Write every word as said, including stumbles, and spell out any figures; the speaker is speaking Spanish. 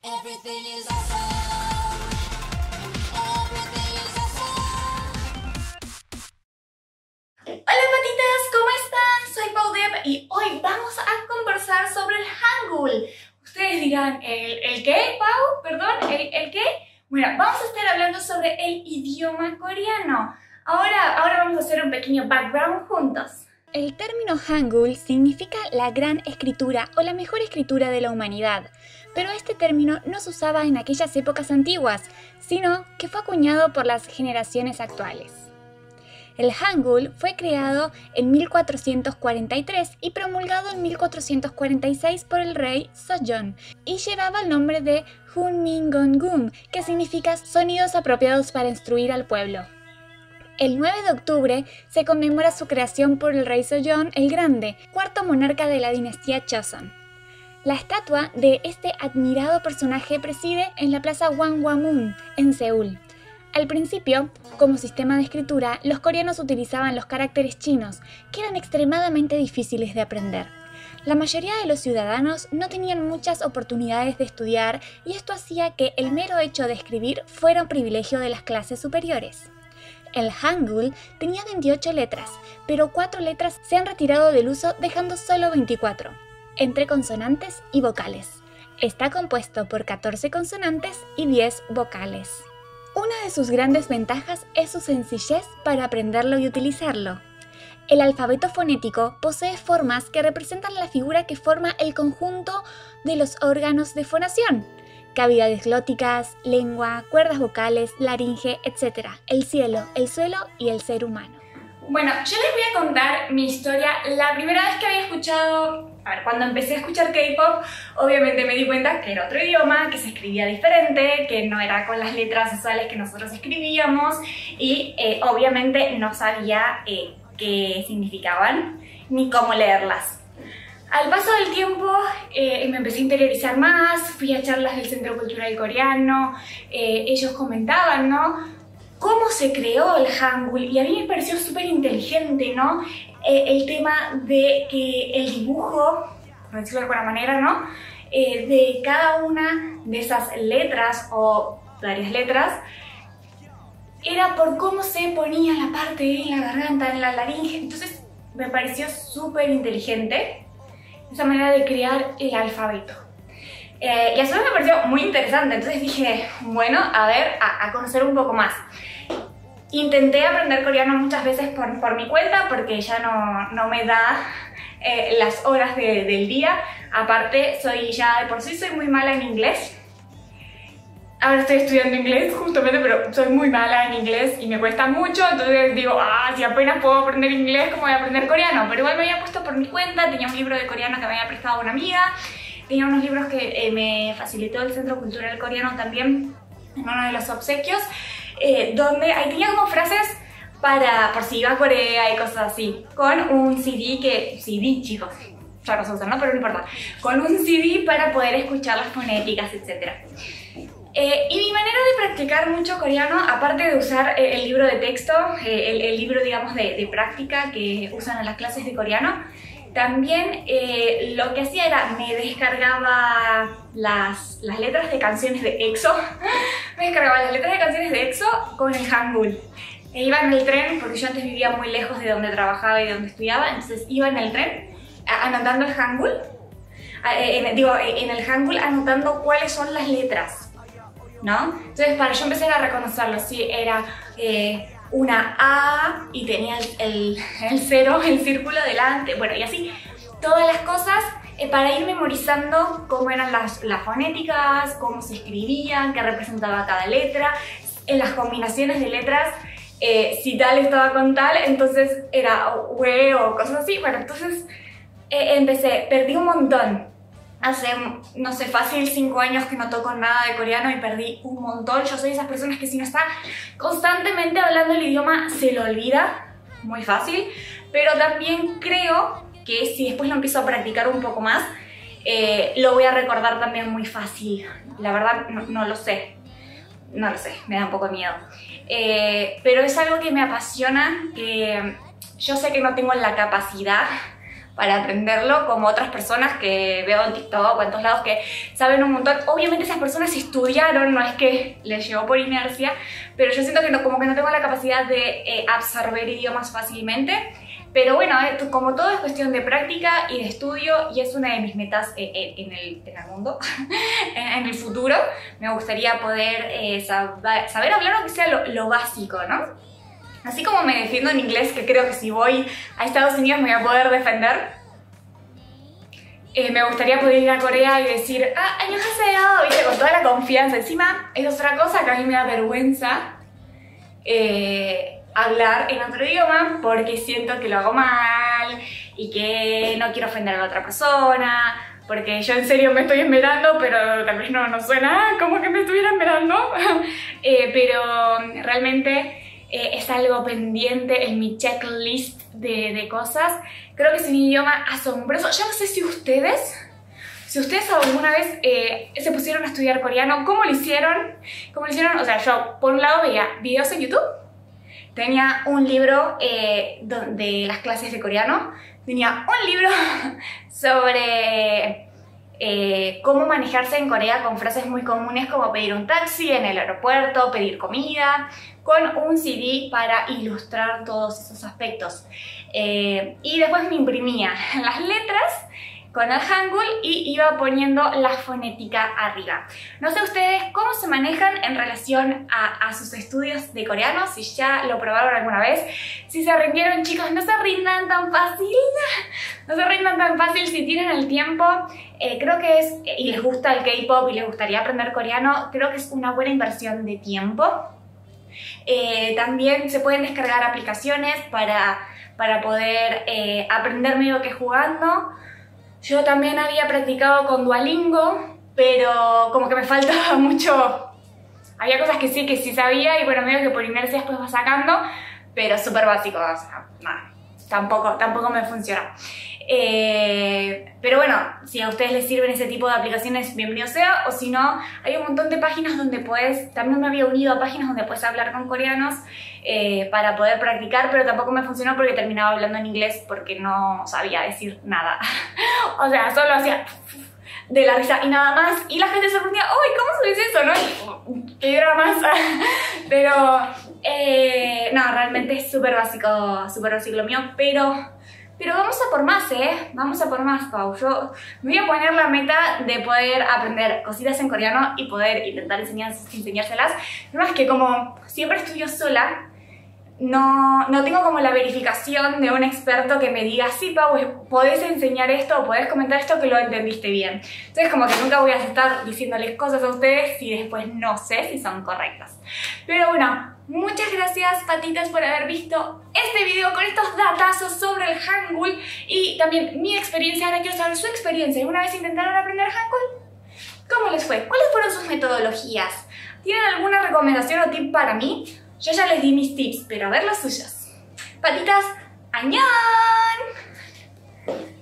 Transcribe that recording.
Everything is awesome. Everything is awesome. Hola patitas, ¿cómo están? Soy Pau Deb y hoy vamos a conversar sobre el Hangul. Ustedes dirán, ¿el, el qué, Pau? Perdón, ¿el, el qué? Bueno, vamos a estar hablando sobre el idioma coreano. Ahora, ahora vamos a hacer un pequeño background juntos. El término Hangul significa la gran escritura o la mejor escritura de la humanidad, pero este término no se usaba en aquellas épocas antiguas, sino que fue acuñado por las generaciones actuales. El Hangul fue creado en mil cuatrocientos cuarenta y tres y promulgado en mil cuatrocientos cuarenta y seis por el rey Sejong y llevaba el nombre de Hunmingongung, que significa sonidos apropiados para instruir al pueblo. El nueve de octubre se conmemora su creación por el rey Sejong el Grande, cuarto monarca de la dinastía Joseon. La estatua de este admirado personaje preside en la plaza Gwanghwamun, en Seúl. Al principio, como sistema de escritura, los coreanos utilizaban los caracteres chinos, que eran extremadamente difíciles de aprender. La mayoría de los ciudadanos no tenían muchas oportunidades de estudiar y esto hacía que el mero hecho de escribir fuera un privilegio de las clases superiores. El Hangul tenía veintiocho letras, pero cuatro letras se han retirado del uso dejando solo veinticuatro, entre consonantes y vocales. Está compuesto por catorce consonantes y diez vocales. Una de sus grandes ventajas es su sencillez para aprenderlo y utilizarlo. El alfabeto fonético posee formas que representan la figura que forma el conjunto de los órganos de fonación: cavidades glóticas, lengua, cuerdas vocales, laringe, etcétera, el cielo, el suelo y el ser humano. Bueno, yo les voy a contar mi historia. La primera vez que había escuchado, a ver, cuando empecé a escuchar K-pop, obviamente me di cuenta que era otro idioma, que se escribía diferente, que no era con las letras usuales que nosotros escribíamos y eh, obviamente no sabía eh, qué significaban ni cómo leerlas. Al paso del tiempo eh, me empecé a interiorizar más, fui a charlas del Centro Cultural Coreano, eh, ellos comentaban, ¿no?, cómo se creó el Hangul y a mí me pareció súper inteligente, ¿no?, eh, el tema de que el dibujo, por decirlo de alguna manera, ¿no?, eh, de cada una de esas letras o varias letras era por cómo se ponía la parte en la garganta, en la laringe. Entonces me pareció súper inteligente esa manera de crear el alfabeto. Eh, y a su vez me pareció muy interesante, entonces dije, bueno, a ver, a, a conocer un poco más. Intenté aprender coreano muchas veces por, por mi cuenta, porque ya no, no me da eh, las horas de, del día. Aparte, soy ya de por sí soy muy mala en inglés. Ahora estoy estudiando inglés justamente, pero soy muy mala en inglés y me cuesta mucho, entonces digo, ah, si apenas puedo aprender inglés, ¿cómo voy a aprender coreano? Pero igual me había puesto por mi cuenta, tenía un libro de coreano que me había prestado una amiga, tenía unos libros que eh, me facilitó el Centro Cultural Coreano también en uno de los obsequios, eh, donde ahí tenía como frases para, por si iba a Corea y cosas así, con un C D que, C D chicos, ya no se usan, ¿no? Pero no importa, con un C D para poder escuchar las fonéticas, etcétera. Eh, y mi manera de practicar mucho coreano, aparte de usar eh, el libro de texto, eh, el, el libro, digamos, de, de práctica que usan en las clases de coreano, también eh, lo que hacía era, me descargaba las, las letras de canciones de EXO, me descargaba las letras de canciones de EXO con el Hangul. E iba en el tren, porque yo antes vivía muy lejos de donde trabajaba y de donde estudiaba, entonces iba en el tren anotando el Hangul, eh, en, digo, en el Hangul anotando cuáles son las letras, ¿no? Entonces para yo empezar a reconocerlo, si era eh, una A y tenía el, el, el cero, el círculo delante, bueno, y así todas las cosas eh, para ir memorizando cómo eran las, las fonéticas, cómo se escribían, qué representaba cada letra, en las combinaciones de letras, eh, si tal estaba con tal, entonces era we o cosas así. Bueno, entonces eh, empecé, perdí un montón. Hace, no sé, fácil cinco años que no toco nada de coreano y perdí un montón. Yo soy de esas personas que si no está constantemente hablando el idioma se lo olvida muy fácil, pero también creo que si después lo empiezo a practicar un poco más, eh, lo voy a recordar también muy fácil. La verdad no, no lo sé, no lo sé, me da un poco de miedo. Eh, pero es algo que me apasiona, que yo sé que no tengo la capacidad para aprenderlo, como otras personas que veo en TikTok o en todos lados que saben un montón. Obviamente esas personas estudiaron, no es que les llegó por inercia, pero yo siento que no, como que no tengo la capacidad de eh, absorber idiomas fácilmente. Pero bueno, eh, como todo es cuestión de práctica y de estudio, y es una de mis metas eh, eh, en, el, en el mundo, en el futuro, me gustaría poder eh, saber, saber hablar aunque sea lo, lo básico, ¿no? Así como me defiendo en inglés, que creo que si voy a Estados Unidos me voy a poder defender, eh, me gustaría poder ir a Corea y decir, ah, annyeonghaseyo, ¿viste? Con toda la confianza. Encima, es otra cosa que a mí me da vergüenza eh, hablar en otro idioma, porque siento que lo hago mal y que no quiero ofender a la otra persona, porque yo en serio me estoy esmerando, pero tal vez no, no suena como que me estuviera esmerando. eh, pero realmente... Eh, es algo pendiente en mi checklist de, de cosas. Creo que es un idioma asombroso. Yo no sé si ustedes, si ustedes alguna vez eh, se pusieron a estudiar coreano, ¿cómo lo hicieron? ¿Cómo lo hicieron? O sea, yo por un lado veía videos en YouTube, tenía un libro eh, de las clases de coreano, tenía un libro sobre... Eh, cómo manejarse en Corea con frases muy comunes como pedir un taxi en el aeropuerto, pedir comida, con un C D para ilustrar todos esos aspectos. Eh, y después me imprimía las letras con el Hangul y iba poniendo la fonética arriba. No sé ustedes cómo se manejan en relación a, a sus estudios de coreano, si ya lo probaron alguna vez, si se rindieron. Chicos, no se rindan tan fácil, no se rindan tan fácil si tienen el tiempo. Eh, creo que es, y les gusta el K-pop y les gustaría aprender coreano, creo que es una buena inversión de tiempo. Eh, también se pueden descargar aplicaciones para, para poder eh, aprender medio que jugando. Yo también había practicado con Duolingo, pero como que me faltaba mucho. Había cosas que sí, que sí sabía y bueno, medio que por inercia después va sacando, pero súper básico, o sea, nada, tampoco, tampoco me funciona. Eh, pero bueno, si a ustedes les sirven ese tipo de aplicaciones, bienvenido sea, o si no, hay un montón de páginas donde puedes, también me había unido a páginas donde puedes hablar con coreanos eh, para poder practicar, pero tampoco me funcionó porque terminaba hablando en inglés porque no sabía decir nada. O sea, solo hacía de la risa y nada más, y la gente se sorprendía, ¡ay, cómo se dice eso!, ¿no? Que era más. Pero, eh, no, realmente es súper básico, súper básico lo mío, pero... Pero vamos a por más, ¿eh? Vamos a por más, Pau. Yo me voy a poner la meta de poder aprender cositas en coreano y poder intentar enseñar, enseñárselas. No es que como siempre estudio sola, no, no tengo como la verificación de un experto que me diga, sí, Pau, podés enseñar esto o podés comentar esto que lo entendiste bien. Entonces como que nunca voy a estar diciéndoles cosas a ustedes si después no sé si son correctas. Pero bueno, muchas gracias, patitas, por haber visto este video con estos datazos sobre el Hangul y también mi experiencia. Ahora quiero saber su experiencia. ¿Alguna vez intentaron aprender Hangul? ¿Cómo les fue? ¿Cuáles fueron sus metodologías? ¿Tienen alguna recomendación o tip para mí? Yo ya les di mis tips, pero a ver los suyos. Patitas, ¡annyeong!